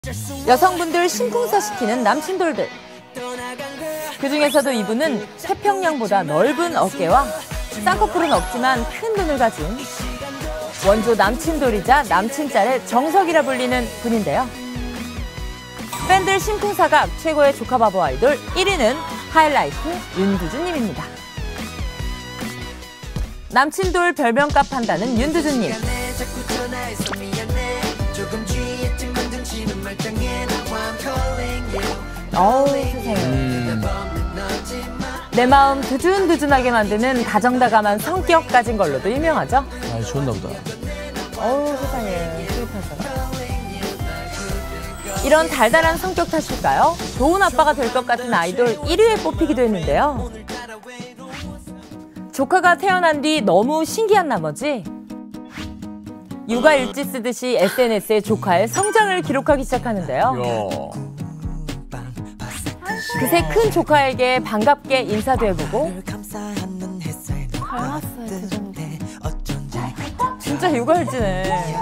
여성분들 심쿵사시키는 남친돌들. 그중에서도 이분은 태평양보다 넓은 어깨와 쌍꺼풀은 없지만 큰 눈을 가진 원조 남친돌이자 남친짤의 정석이라 불리는 분인데요. 팬들 심쿵사각 최고의 조카바보 아이돌 1위는 하이라이트 윤두준님입니다. 남친돌 별명값 한다는 윤두준님. 어우 세상에. 내 마음 두준두준하게 만드는 다정다감한 성격 가진 걸로도 유명하죠. 아, 좋았나 보다. 어우 세상에. 스윗하잖아. 이런 달달한 성격 탓일까요? 좋은 아빠가 될 것 같은 아이돌 1위에 뽑히기도 했는데요. 조카가 태어난 뒤 너무 신기한 나머지 육아일지 쓰듯이 SNS에 조카의 성장을 기록하기 시작하는데요. 그새 큰 조카에게 반갑게 인사도 해보고 닮았어요, 두준이. 진짜 육아일지네.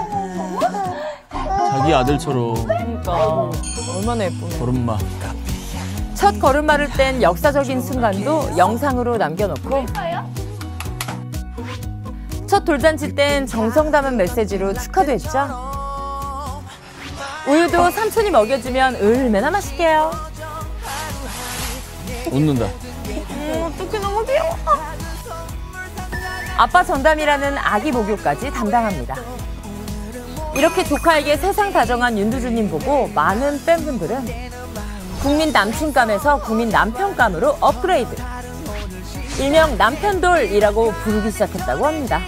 자기 아들처럼. 그러니까 얼마나 예쁘네. 걸음마. 첫 걸음마를 뗀 역사적인 순간도 영상으로 남겨놓고 첫 돌잔치 땐 정성 담은 메시지로 축하도 했죠. 우유도 삼촌이 먹여주면 얼마나 맛있게요. 웃는다. 어떡해 너무 귀여워. 아빠 전담이라는 아기 목욕까지 담당합니다. 이렇게 조카에게 세상 다정한 윤두준님 보고 많은 팬분들은 국민 남친감에서 국민 남편감으로 업그레이드. 일명 남편돌이라고 부르기 시작했다고 합니다.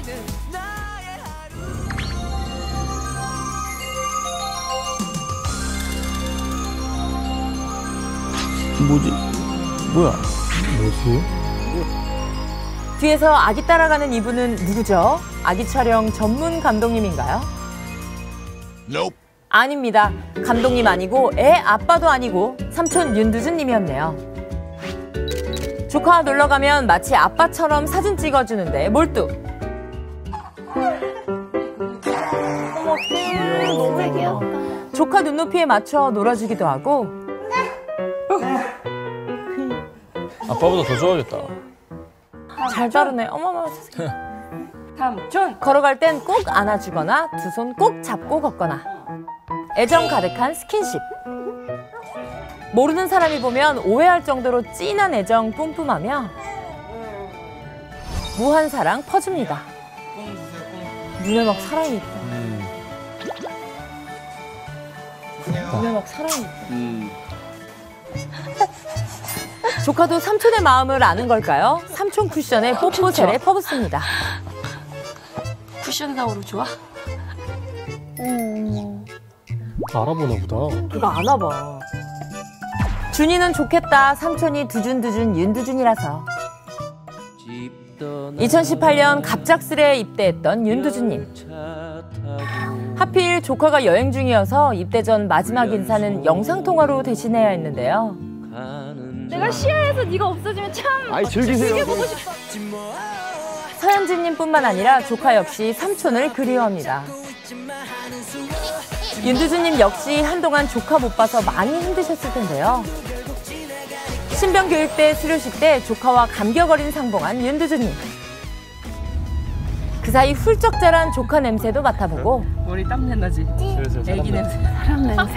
뭐지? 뭐야? 뭐지? 뒤에서 아기 따라가는 이분은 누구죠? 아기 촬영 전문 감독님인가요? Nope. 아닙니다. 감독님 아니고 애 아빠도 아니고 삼촌 윤두준님이었네요. 조카와 놀러 가면 마치 아빠처럼 사진 찍어주는데 몰두. 어머, 너무 귀엽다. 조카 눈높이에 맞춰 놀아주기도 하고 아빠보다 더 좋아하겠다. 잘 따르네. 어머머 세상에. 삼촌. 걸어갈 땐 꼭 안아주거나 두 손 꼭 잡고 걷거나 애정 가득한 스킨십. 모르는 사람이 보면 오해할 정도로 찐한 애정 뿜뿜하며 무한 사랑 퍼줍니다. 눈에 막 사랑이 있다. 눈에 막 사랑이 있다. 조카도 삼촌의 마음을 아는 걸까요? 삼촌 쿠션에 뽀뽀젤에 퍼붓습니다. 쿠션상으로 좋아? 알아보나 보다. 이거 아나 봐. 준이는 좋겠다. 삼촌이 두준두준 윤두준이라서. 2018년 갑작스레 입대했던 윤두준님. 하필 조카가 여행 중이어서 입대 전 마지막 인사는 영상통화로 대신해야 했는데요. 내가 시야에서 네가 없어지면 참 즐기세요. 보고 싶어. 서현진님뿐만 아니라 조카 역시 삼촌을 그리워합니다. 윤두준님 역시 한동안 조카 못 봐서 많이 힘드셨을 텐데요. 신병교육 때 수료식 때 조카와 감격 어린 상봉한 윤두준님. 그 사이 훌쩍 자란 조카 냄새도 맡아보고 머리 땀내 나지? 애기 냄새. 사람 냄새.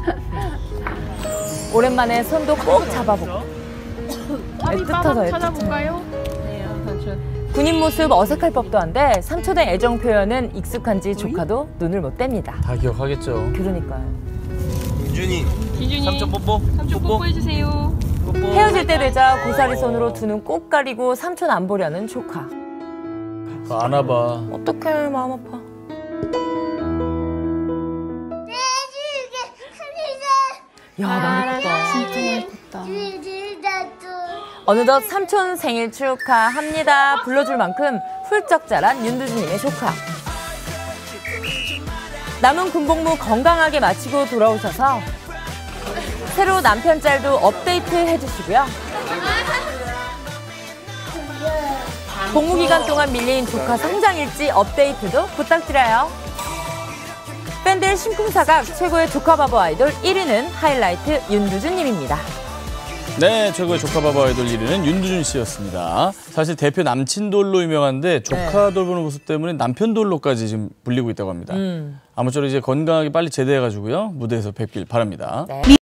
오랜만에 손도 꼭 잡아보고 애틋하다 애틋해. 찾아볼까요? 네, 삼촌. 군인 모습 어색할 법도 한데 삼촌의 애정 표현은 익숙한지 조카도 눈을 못 뗍니다. 다 기억하겠죠. 그러니까요. 준이. 기준이. 삼촌 뽀뽀. 삼촌 뽀뽀해주세요. 뽀뽀. 헤어질 때 되자 고사리 손으로 두 눈 꼭 가리고 삼촌 안 보려는 조카. 안아봐. 어떡해 마음 아파. 야 많이 컸다. 진짜 예쁘다. 어느덧 삼촌 생일 축하합니다. 불러줄 만큼 훌쩍 자란 윤두준님의 조카. 남은 군복무 건강하게 마치고 돌아오셔서 새로 남편 짤도 업데이트 해주시고요. 복무 기간 동안 밀린 조카 성장일지 업데이트도 부탁드려요. 밴드의 신풍사각 최고의 조카바보 아이돌 1위는 하이라이트 윤두준님입니다. 네, 최고의 조카바바 아이돌 1위는 윤두준 씨였습니다. 사실 대표 남친돌로 유명한데 조카 돌보는 모습 때문에 남편돌로까지 지금 불리고 있다고 합니다. 아무쪼록 이제 건강하게 빨리 제대해가지고요 무대에서 뵙길 바랍니다. 네.